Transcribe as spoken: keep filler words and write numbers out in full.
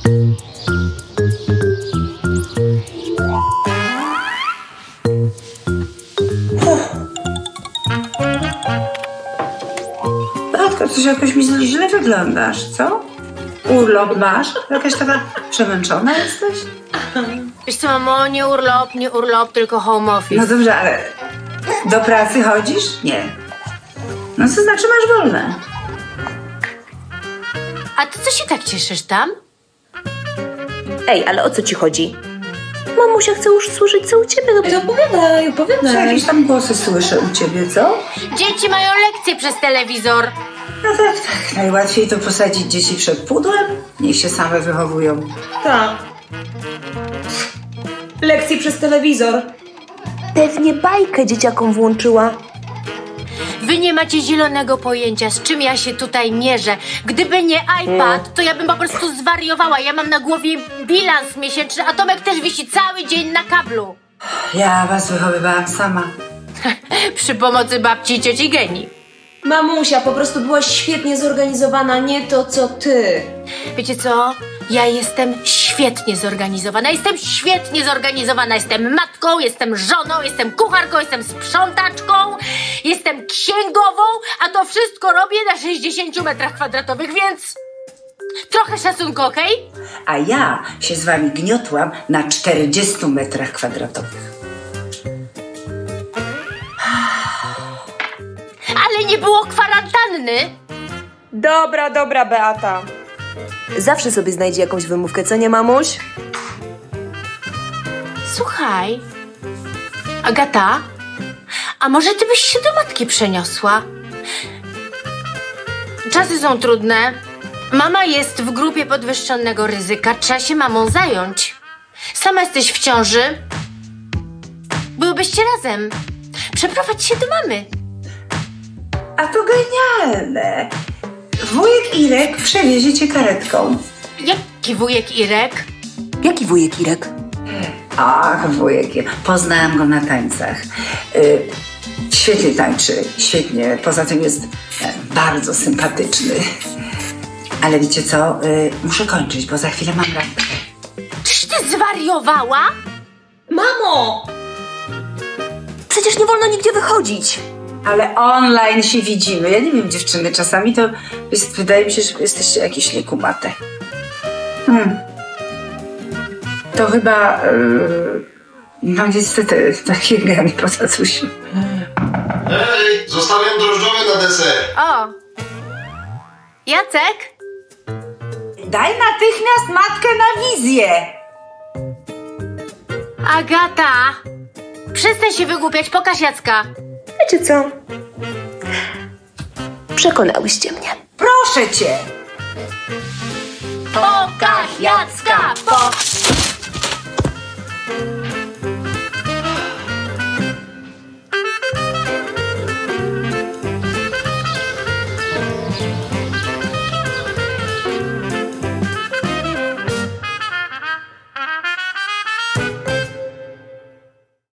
Beatka, coś jakoś mi źle wyglądasz, co? Urlop masz? Jakaś taka przemęczona jesteś? Wiesz co, mamo, nie urlop, nie urlop, tylko home office. No dobrze, ale do pracy chodzisz? Nie. No co znaczy masz wolne? A ty co się tak cieszysz tam? Ej, ale o co ci chodzi? Mamusia chce już słyszeć, co u ciebie. Ej, opowiadaj, Czy opowiadaj. jakieś tam głosy słyszę u ciebie, co? Dzieci mają lekcje przez telewizor. No tak, tak. Najłatwiej to posadzić dzieci przed pudłem. Niech się same wychowują. Tak. Lekcje przez telewizor. Pewnie bajkę dzieciakom włączyła. Wy nie macie zielonego pojęcia, z czym ja się tutaj mierzę. Gdyby nie iPad, to ja bym po prostu zwariowała. Ja mam na głowie bilans miesięczny, a Tomek też wisi cały dzień na kablu. Ja was wychowywałam sama. Przy pomocy babci i cioci Geni. Mamusia, po prostu byłaś świetnie zorganizowana, nie to co ty. Wiecie co? Ja jestem świetnie zorganizowana, jestem świetnie zorganizowana. Jestem matką, jestem żoną, jestem kucharką, jestem sprzątaczką, jestem księgową, a to wszystko robię na sześćdziesięciu metrach kwadratowych, więc trochę szacunku, okej? A ja się z wami gniotłam na czterdziestu metrach kwadratowych. Ale nie było kwarantanny. Dobra, dobra, Beata. Zawsze sobie znajdzie jakąś wymówkę, co nie, mamuś? Słuchaj, Agata, a może ty byś się do matki przeniosła? Czasy są trudne. Mama jest w grupie podwyższonego ryzyka. Trzeba się mamą zająć. Sama jesteś w ciąży. Byłybyście razem. Przeprowadź się do mamy. A to genialne. Wujek Irek przewiezie cię karetką. Jaki wujek Irek? Jaki wujek Irek? Ach, wujek Irek. Poznałam go na tańcach. Y, świetnie tańczy, świetnie. Poza tym jest e, bardzo sympatyczny. Ale wiecie co? Y, muszę kończyć, bo za chwilę mam randkę. Czyś ty zwariowała? Mamo! Przecież nie wolno nigdzie wychodzić. Ale online się widzimy. Ja nie wiem, dziewczyny, czasami to jest, wydaje mi się, że jesteście jakieś niekumate. Hmm. To chyba... Yy, no niestety, takie gami po tatusiu. Hej, zostawiam drożdżowe na deser. O! Jacek? Daj natychmiast matkę na wizję! Agata! Przestań się wygłupiać, pokaż Jacka. Wiecie co? Przekonałyście mnie. Proszę cię! Pokaż Jacka! Po...